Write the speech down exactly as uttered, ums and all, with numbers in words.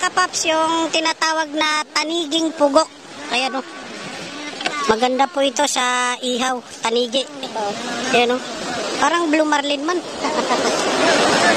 kapaps, yung tinatawag na taniging pugok. Ayan o. Maganda po ito sa ihaw, tanigi. Ayan o. Parang blue marlin man.